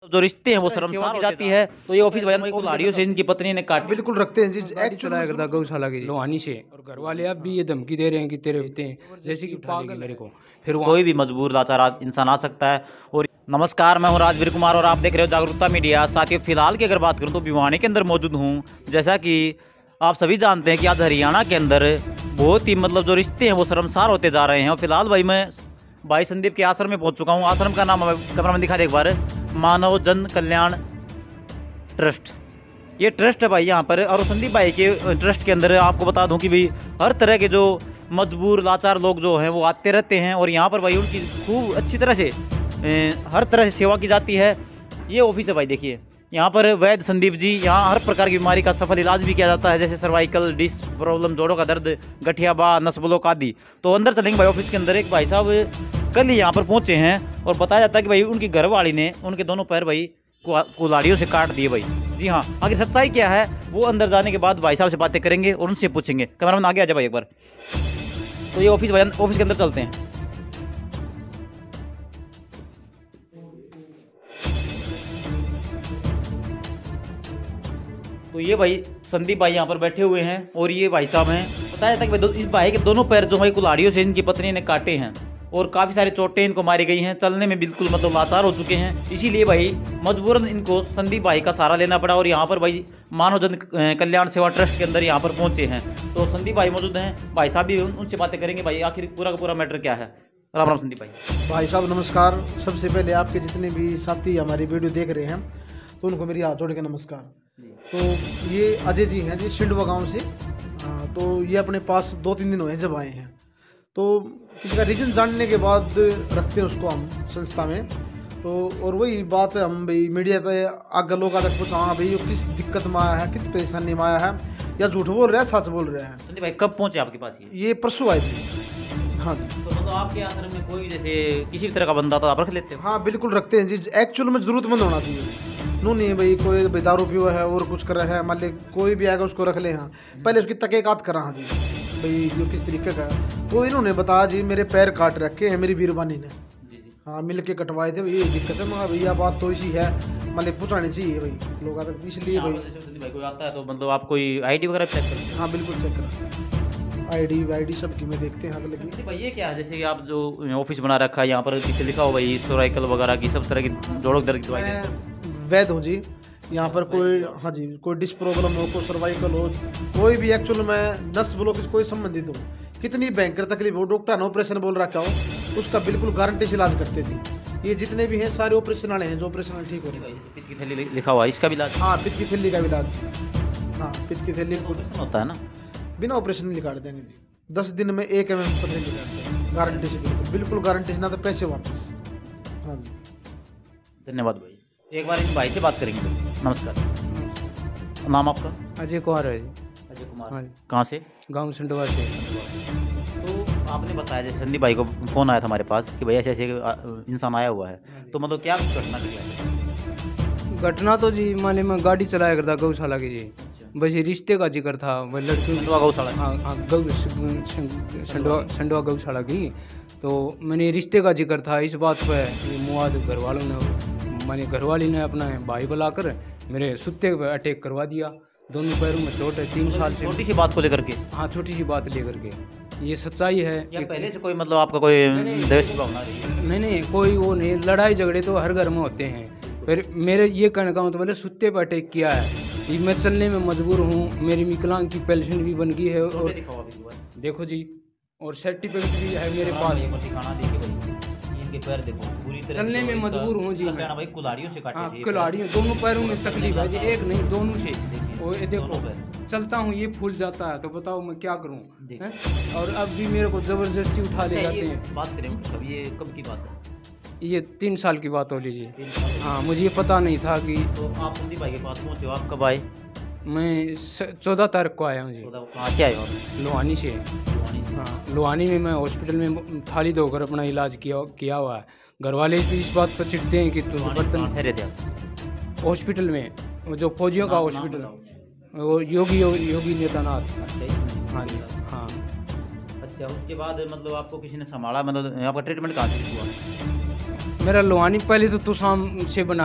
जो रिश्ते हैं वो शर्मसार हो जाती है। तो ये ऑफिस बयान कुल्हाड़ियों से इनकी पत्नी ने काट बिल्कुल रखते हैं जी। गाड़ी चलाया करता गौशाला की लोहानी से, और घर वाले अब भी ये धमकी दे रहे हैं कि तेरे होते हैं जैसे कि पागल मेरे को। फिर कोई भी मजबूर लाचार इंसान आ सकता है। और नमस्कार, मैं हूं राजवीर कुमार और आप देख रहे हो जागरूकता मीडिया। साथियों, फिलहाल की अगर बात करूं तो भिवानी के अंदर मौजूद हूं। जैसा कि आप सभी जानते हैं कि आज हरियाणा के अंदर बहुत ही जो रिश्ते हैं वो शर्मसार होते जा रहे हैं। और फिलहाल मैं भाई संदीप के आश्रम में पहुंच चुका हूं। आश्रम का नाम कैमरा में दिखा दे एक बार, मानव जन कल्याण ट्रस्ट। ये ट्रस्ट है भाई यहाँ पर। और संदीप भाई के ट्रस्ट के अंदर आपको बता दूं कि भाई हर तरह के जो मजबूर लाचार लोग जो हैं वो आते रहते हैं और यहाँ पर भाई उनकी खूब अच्छी तरह से हर तरह से सेवा की जाती है। ये ऑफिस है भाई, देखिए यहाँ पर वैद्य संदीप जी, यहाँ हर प्रकार की बीमारी का सफल इलाज भी किया जाता है, जैसे सर्वाइकल डिस्क प्रॉब्लम, जोड़ों का दर्द, गठियाबा, नस ब्लॉक आदि। तो अंदर चलेंगे भाई ऑफिस के अंदर। एक भाई साहब कल ही यहाँ पर पहुँचे हैं और बताया जाता है कि भाई उनकी घरवाली ने उनके दोनों पैर भाई कुल्हाड़ियों से काट दिए भाई। जी हाँ, आगे सच्चाई क्या है वो अंदर जाने के बाद भाई साहब से बातें करेंगे और उनसे पूछेंगे। कैमरामैन आगे आ जाए भाई एक बार। तो ये ऑफिस के अंदर चलते हैं। तो ये भाई संदीप भाई यहाँ पर बैठे हुए हैं और ये भाई साहब हैं। बताया जाता है कि इस भाई के दोनों पैर जो भाई कुल्हाड़ियों से इनकी पत्नी ने काटे हैं और काफ़ी सारे चोटें इनको मारी गई हैं। चलने में बिल्कुल लाचार हो चुके हैं। इसीलिए भाई मजबूरन इनको संदीप भाई का सहारा लेना पड़ा और यहाँ पर भाई मानव जन कल्याण सेवा ट्रस्ट के अंदर यहाँ पर पहुँचे हैं। तो संदीप भाई मौजूद हैं, भाई साहब भी उनसे बातें करेंगे भाई आखिर पूरा का पूरा मैटर क्या है। राम राम संदीप भाई। भाई साहब नमस्कार। सबसे पहले आपके जितने भी साथी हमारी वीडियो देख रहे हैं तो उनको मेरी हाथ जोड़ के नमस्कार। तो ये अजय जी हैं जी, शिंडवा गांव से। तो ये अपने पास 2-3 दिन हुए जब आए हैं। तो किसी का रीज़न जानने के बाद रखते हैं उसको हम संस्था में। तो और वही बात हम भाई मीडिया तक आगे लोग तक पूछा, हाँ भाई किस दिक्कत में आया है, किस परेशानी में आया है, या झूठ बोल रहे हैं सच बोल रहे हैं। संदीप भाई कब पहुँचे आपके पास? ये परसों आए थे। हाँ जी। तो आपके आश्रम में कोई जैसे किसी भी तरह का बंदा तो आप रख लेते हो? हाँ बिल्कुल रखते हैं जी। एक्चुअल में ज़रूरतमंद होना चाहिए। नो नहीं भाई कोई भाई दारू पियो है और कुछ कर रहा है, मान ली कोई भी आएगा उसको रख ले। हाँ पहले उसकी तहकीकात करा। हाँ जी भाई जो किस तरीके का है। तो इन्होंने बताया जी मेरे पैर काट रखे हैं मेरी वीरवानी ने। हाँ मिल के कटवाए थे भाई, ये दिक्कत है। मगर भैया बात तो इसी है, मान ली पूछानी चाहिए भाई लोग आते, इसलिए भाई कोई आता है तो आप कोई ID वगैरह चेक करते हैं? हाँ बिल्कुल चेक करा, ID सबकी में देखते हैं। लगी भाई ये क्या है, जैसे कि आप जो ऑफिस बना रखा है यहाँ पर पीछे लिखा हो भाई सर्वाइकल वगैरह की सब तरह की जोड़ों दर्द की दवाई वैद हूँ जी। यहाँ पर कोई हाँ जी कोई डिस्क प्रॉब्लम हो, कोई सर्वाइकल हो, कोई भी एक्चुअल में नस ब्लॉक कोई संबंधित हो, कितनी भयंकर तकलीफ हो, डॉक्टर ने ऑपरेशन बोल रखा हो, उसका बिल्कुल गारंटी से इलाज करते थे। ये जितने भी हैं सारे ऑपरेशन वाले हैं जो ऑपरेशन ठीक हो रहे हैं। पित्त की थैली लिखा हुआ है, इसका भी इलाज? हाँ पित्त की थैली का भी इलाज। हाँ पित्त की थैली ऑपरेशन होता है ना, बिना ऑपरेशन में निकाल देंगे जी। 10 दिन में 1 mm पत्थर निकालते हैं गारंटी से, बिल्कुल गारंटी से, ना तो पैसे वापस। हाँ जी धन्यवाद भाई। एक बार इन भाई से बात करेंगे। नमस्कार, नाम आपका? अजय कुमार है जी। अजय कुमार। हाँ। कहाँ से? गाँव सिंडवा से। तो आपने बताया जैसे संदीप भाई को फ़ोन आया था हमारे पास कि भाई ऐसे ऐसे इंसान आया हुआ है, तो क्या घटना की? घटना तो जी मान ली मैं गाड़ी चलाया करता गौशाला की जी। बस ये रिश्ते का जिक्र था वह लड़की गौशाला। हाँ संडवा गौशाला की। तो मैंने रिश्ते का जिक्र था, इस बात पर मुआद घर वालों ने, मानी घरवाली ने अपना भाई बुलाकर मेरे सुत्ते पर अटैक करवा दिया। दोनों पैरों में चोट है 3 साल से। छोटी सी बात को लेकर के? हाँ छोटी सी बात लेकर के। ये सच्चाई है। या पहले से कोई आपका कोई देश की भावना रही है? नहीं कोई वो नहीं, लड़ाई झगड़े तो हर घर में होते हैं। फिर मेरे ये कहने का मतलब मैंने सुत्ते पर अटैक किया है। मैं चलने में मजबूर हूँ, मेरी विकलांग की पेंशन भी बन गई है और देखो जी, और सर्टिफिकेट भी है मेरे पास। इनके पैर देखो, पूरी तरह चलने में मजबूर हूँ जी मैं भाई। कुल्हाड़ियों से काटे। हाँ कुल्हाड़ियों, दोनों पैरों में तकलीफ है जी, एक नहीं दोनों से। और ये देखो चलता हूँ ये फूल जाता है, तो बताओ मैं क्या करूँ। और अब भी मेरे को जबरदस्ती उठा ले जाते हैं। बात करें कब, ये कब की बात है? ये 3 साल की बात हो लीजिए। हाँ मुझे ये पता नहीं था कि। तो आप संदीप भाई के पास पहुँचे हो, आप कब आए? मैं 14 तारीख को आया हूँ जी। कहाँ से आए हो आप? लोहानी से। हाँ लोहानी में मैं हॉस्पिटल में थाली धोकर अपना इलाज किया हुआ है। घर वाले भी इस बात पर चिढ़ते हैं कि तुम बर्तन ठहरे थे आप हॉस्पिटल में, वो जो फौजियों का हॉस्पिटल, वो योगी नेतानाथ। हाँ जी हाँ। अच्छा उसके बाद आपको किसी ने संभाला, आपका ट्रीटमेंट कहाँ से हुआ? मेरा लोहानी पहले तो तुसाम से बना है,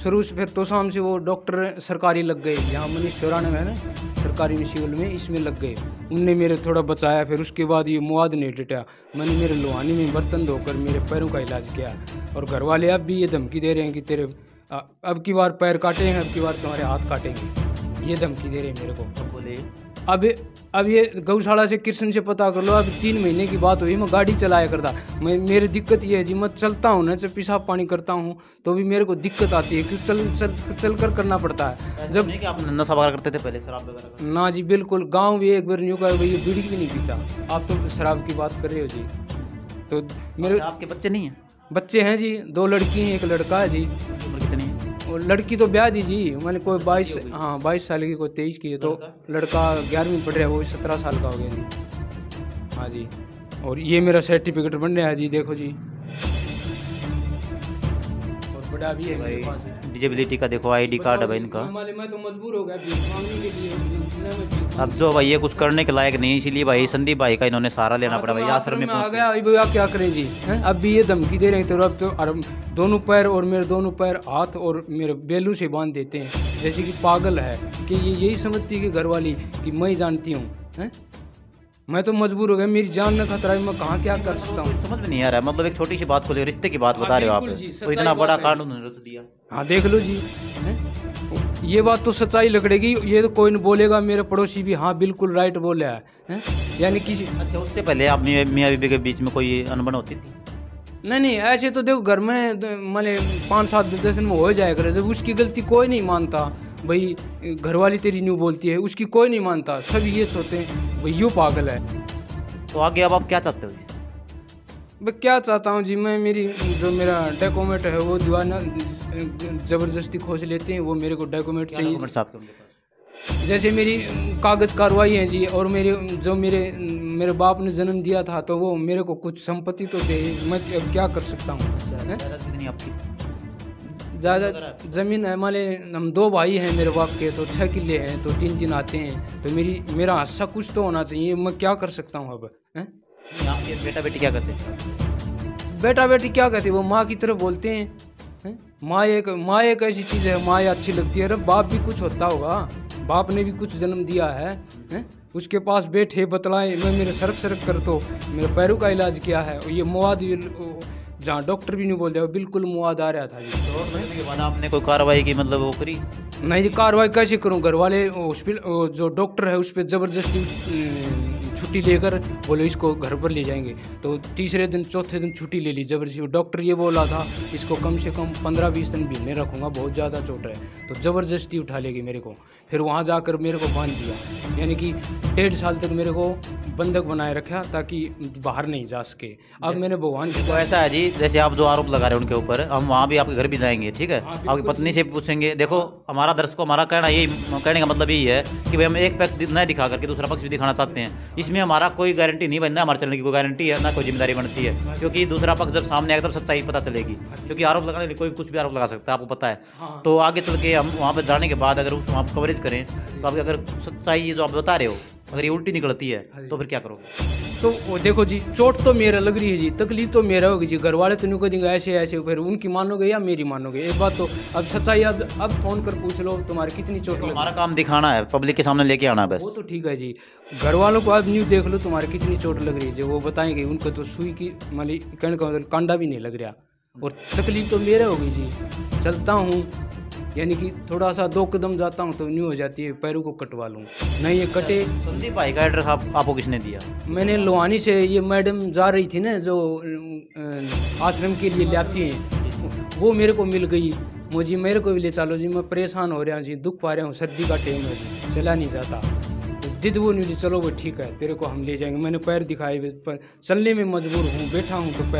शुरू से फिर तो शाम से वो डॉक्टर सरकारी लग गए, यहाँ मनीष चौराना में है ना सरकारी सिविल में, इसमें लग गए। उनने मेरे थोड़ा बचाया। फिर उसके बाद ये मुआद नहीं डटा, मैंने मेरे लोहानी में बर्तन धोकर मेरे पैरों का इलाज किया। और घर वाले अब भी ये धमकी दे रहे हैं कि तेरे अब की बार पैर काटेंगे, अब की बार तुम्हारे हाथ काटेंगे, ये धमकी दे रहे हैं मेरे को। बोले अब ये गौशाला से कृष्ण से पता कर लो। अब 3 महीने की बात हुई, मैं गाड़ी चलाया करता। मेरी दिक्कत ये है जी, मैं चलता हूँ ना, जब पेशाब पानी करता हूँ तो भी मेरे को दिक्कत आती है, क्योंकि चल कर करना पड़ता है। जब नहीं कि आप नशा वगैरह करते थे पहले, शराब वगैरह? ना जी बिल्कुल, गांव भी एक बार न्यू का भाई बीड़ी भी नहीं पीता। आप तो शराब की बात कर रहे हो जी। तो मेरे आपके बच्चे नहीं हैं? बच्चे हैं जी, 2 लड़की हैं, 1 लड़का है जी। उम्र कितनी है? और लड़की तो ब्याह दी जी, मैंने कोई 22 साल की, कोई 23 की है। तो लड़का 11वीं पढ़ रहा है, वो 17 साल का हो गया जी। हाँ जी। और ये मेरा सर्टिफिकेट बन रहा है जी, देखो जी। और बड़ा भी है मेरे पास। डिजेबिलिटी का देखो आईडी कार्ड है भाई इनका। मैं तो मजबूर हो गया भीख मांगने के लिए। अब जो भाई ये कुछ करने के लायक नहीं, इसीलिए भाई संदीप भाई का इन्होंने सहारा लेना पड़ा भाई, आश्रम में आ गया। अभी आप क्या करें जी, हैं? अब भी ये धमकी दे रहे हैं। तो अब तो दोनों पैर और मेरे दोनों पैर हाथ और मेरे बेलू से बांध देते हैं, जैसे कि पागल है कि ये यही समझती है कि घरवाली कि मैं ही जानती हूँ, हैं? मैं तो मजबूर हो गया, मेरी जान न खतरा है, मैं कहाँ क्या कर सकता हूँ, समझ में नहीं आ रहा है। मतलब एक छोटी सी बात को ले, रिश्ते की बात बता रहे हो आप, तो इतना बड़ा कांड उन्होंने रच दिया। हाँ देख लो जी, हैं? ये बात तो सच्चाई लगेगी, ये तो कोई नहीं बोलेगा, मेरे पड़ोसी भी हाँ बिल्कुल राइट बोले हैं। यानी किसी अच्छा, उससे पहले आप मियाँ बीबी के बीच में कोई अनबन होती थी? नहीं, ऐसे तो देखो घर में माने 5-7 दिन में हो जाया करे। जब उसकी गलती कोई नहीं मानता भाई, घरवाली तेरी न्यू बोलती है, उसकी कोई नहीं मानता, सब ये सोचते हैं भाई यूँ पागल है। तो आगे अब आप क्या चाहते हो? मैं क्या चाहता हूँ जी, मैं मेरी जो मेरा डॉक्यूमेंट है वो दीवाना ज़बरदस्ती खोज लेते हैं, वो मेरे को डॉक्यूमेंट चाहिए। जैसे मेरी कागज़ कार्रवाई है जी, और मेरे बाप ने जन्म दिया था, तो वो मेरे को कुछ संपत्ति तो दे, मैं अब क्या कर सकता हूँ। ज़्यादा ज़मीन है, माने हम 2 भाई हैं मेरे बाप के, तो 6 किले हैं, तो 3 आते हैं, तो मेरा हिस्सा कुछ तो होना चाहिए। मैं क्या कर सकता हूँ अब, हैं? आपके बेटा बेटी क्या करते हैं? बेटा बेटी क्या कहते हैं, वो माँ की तरह बोलते हैं। माँ एक ऐसी चीज़ है, माँ अच्छी लगती है। अरे बाप भी कुछ होता होगा, बाप ने भी कुछ जन्म दिया है? उसके पास बैठे बतलाए, मैं मेरे सरक कर तो मेरे पैरों का इलाज किया है। ये मुआद जहाँ डॉक्टर भी नहीं बोल रहे, बिल्कुल मुआद आ रहा था जी। तो के बाद आपने कोई कार्रवाई की, मतलब वो करी? नहीं जी, कार्रवाई कैसे करूँ? घर वाले हॉस्पिटल जो डॉक्टर है उस पर ज़बरदस्ती छुट्टी लेकर बोले इसको घर पर ले जाएंगे। तो तीसरे दिन चौथे दिन छुट्टी ले ली जबरदस्ती। डॉक्टर ये बोला था इसको कम से कम 15-20 दिन भीने रखूँगा, बहुत ज़्यादा चोट है। तो ज़बरदस्ती उठा लेगी मेरे को, फिर वहाँ जाकर मेरे को बांध दिया। यानी कि 1.5 साल तक मेरे को बंधक बनाए रखा ताकि बाहर नहीं जा सके। अब मैंने भगवान की तो ऐसा है जी, जैसे आप जो आरोप लगा रहे हैं उनके ऊपर, हम वहाँ भी आपके घर भी जाएंगे, ठीक है? आपकी पत्नी से पूछेंगे। देखो हमारा दर्शकों, हमारा कहने का मतलब यही है कि भाई हम एक पक्ष नहीं दिखा करके दूसरा पक्ष भी दिखाना चाहते हैं। इसमें हमारा कोई गारंटी नहीं बनना, हमारे चलने की कोई गारंटी है ना, कोई जिम्मेदारी बनती है, क्योंकि दूसरा पक्ष जब सामने आएगा तब सच्चाई पता चलेगी। क्योंकि आरोप लगाने के लिए कोई कुछ भी आरोप लगा सकता है, आपको पता है। तो आगे चल के हम वहाँ पर जाने के बाद अगर वहाँ कवरेज करें तो आप अगर सच्चाई जो आप बता रहे हो अगर ये उल्टी निकलती है तो फिर क्या करोगे? तो वो देखो जी, चोट तो मेरा लग रही है जी, तकलीफ तो मेरा होगी जी। घर वाले तो नहीं कहेंगे ऐसे, फिर उनकी मानोगे या मेरी मानोगे? एक बात तो अब सच्चाई अब फोन कर पूछ लो तुम्हारी कितनी चोट लगी। हमारा काम दिखाना है, पब्लिक के सामने लेके आना है बस। वो तो ठीक है जी, घर वालों को अब न्यूज़ देख लो तुम्हारी कितनी चोट लग रही है जी, वो बताएंगे। उनको तो सुई की माली कहने का मतलब कांडा भी नहीं लग रहा, और तकलीफ तो मेरा होगी जी। चलता हूँ यानी कि थोड़ा सा 2 कदम जाता हूँ तो न्यू हो जाती है, पैरों को कटवा लूँ। नहीं ये कटे। संदीप भाई का एड्रेस आपको किसने दिया? मैंने लोहानी से, ये मैडम जा रही थी ना जो आश्रम के लिए ले आती हैं, वो मेरे को मिल गई। मुझे मेरे को भी ले चलो जी, मैं परेशान हो रहा हूँ जी, दुख पा रहा हूँ, सर्दी का टाइम है जी, चला नहीं जाता। दिद वो नहीं जी, चलो वो ठीक है, तेरे को हम ले जाएंगे। मैंने पैर दिखाए, पर चलने में मजबूर हूँ, बैठा हूँ तो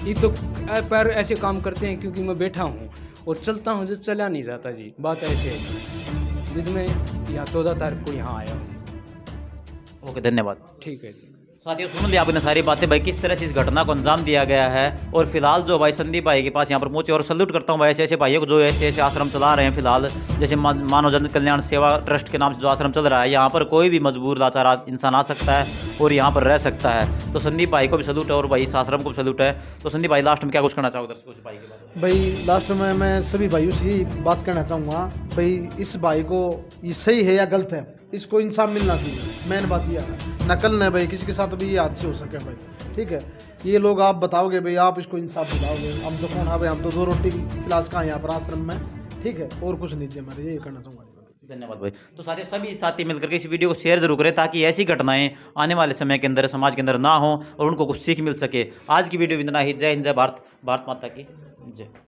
पैर ऐसे काम करते हैं क्योंकि मैं बैठा हूँ, और चलता हूँ जो चला नहीं जाता जी। बात ऐसे है। जिद में यहाँ 14 तारीख को यहाँ आया हूँ। ओके, धन्यवाद। ठीक है जी। साथियों सुन लिया आपने सारी बातें भाई, किस तरह से इस घटना को अंजाम दिया गया है। और फिलहाल जो भाई संदीप भाई के पास यहाँ पर पहुंचे, और सल्यूट करता हूँ भाई ऐसे ऐसे भाइयों को जो ऐसे ऐसे आश्रम चला रहे हैं। फिलहाल जैसे मानव जन कल्याण सेवा ट्रस्ट के नाम से जो आश्रम चल रहा है, यहाँ पर कोई भी मजबूर लाचार इंसान आ सकता है और यहाँ पर रह सकता है। तो संदीप भाई को भी सल्यूट है और भाई इस आश्रम को भी सल्यूट है। तो संदीप भाई लास्ट में क्या कुछ करना चाहोगे दर्शकों से भाई के बारे में? भाई लास्ट में मैं सभी भाइयों से यही बात करना चाहूँगा भाई, इस भाई को ये सही है या गलत है, इसको इंसाफ मिलना चाहिए। मेन बात यह है, नकल न भाई किसी के साथ भी ये हादसे हो सके भाई, ठीक है। ये लोग आप बताओगे भाई, आप इसको इंसाफ दिलाओगे। हम तो कौन है भाई, हम तो 2 रोटी क्लास का यहाँ पर आश्रम में, ठीक है। और कुछ नहीं चाहिए, हमारे यही करना चाहूँगा। धन्यवाद भाई। तो सभी साथी मिलकर के इस वीडियो को शेयर जरूर करें, ताकि ऐसी घटनाएं आने वाले समय के अंदर समाज के अंदर ना हो और उनको कुछ सीख मिल सके। आज की वीडियो में इतना ही। जय हिंद, जय भारत, भारत माता की जय।